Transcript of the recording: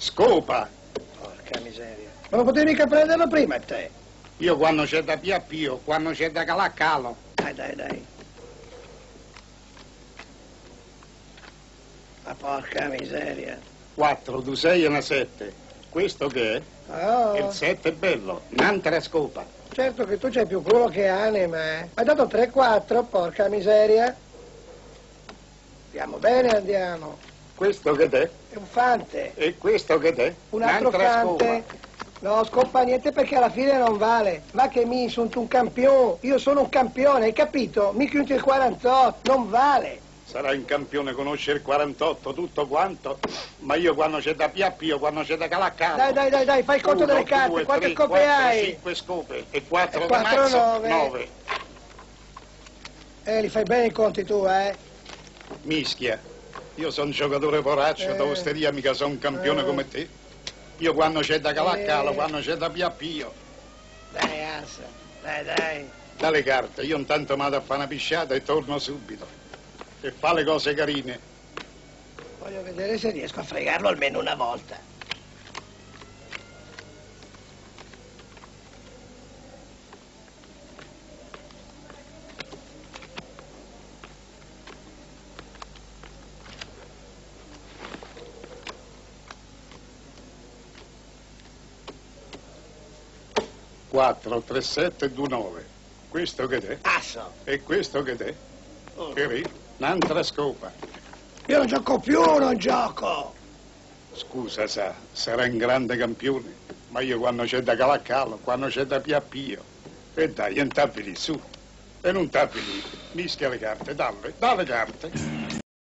Scopa. Porca miseria. Ma non potevi mica prenderlo prima te? Io quando c'è da Pio, quando c'è da Calaccalo. Dai. Ma porca miseria. 4, tu 6 e una 7. Questo che è? Oh. Il 7 è bello, un'altra scopa. Certo che tu c'hai più culo che anima, eh. Ma hai dato 3-4, porca miseria. Andiamo bene, andiamo. Questo che t'è? È un fante. E questo che t'è? Un altro Un'altra fante. scopa. No, scopa niente perché alla fine non vale. Va che mi sono un campione. Io sono un campione, hai capito? Mica il 48, non vale. Sarà un campione, conosce il 48, tutto quanto, ma io quando c'è da Pio, quando c'è da Calaccalo. Dai, fai il conto delle carte, 2, quante 3, scope 4, hai? 5 scope e 4 E da 4, mazzo, 9. 9. Li fai bene i conti tu, eh? Mischia, io sono un giocatore poraccio, da osteria mica sono un campione come te. Io quando c'è da Calaccalo, quando c'è da Pio. Dai, Assa, dai. Dalle carte, io intanto vado a fare una pisciata e torno subito. E fa le cose carine. Voglio vedere se riesco a fregarlo almeno una volta. Quattro, 3, 7 e 2, 9. Questo che t'è? Asso. E questo che t'è? Che vedi? Un'altra scopa. Io non gioco più, non gioco. Scusa, sarà un grande campione, ma io quando c'è da Calaccalo, quando c'è da Pio. E dai, non tappi lì, su. E non tappi lì. Mischia le carte, dalle carte.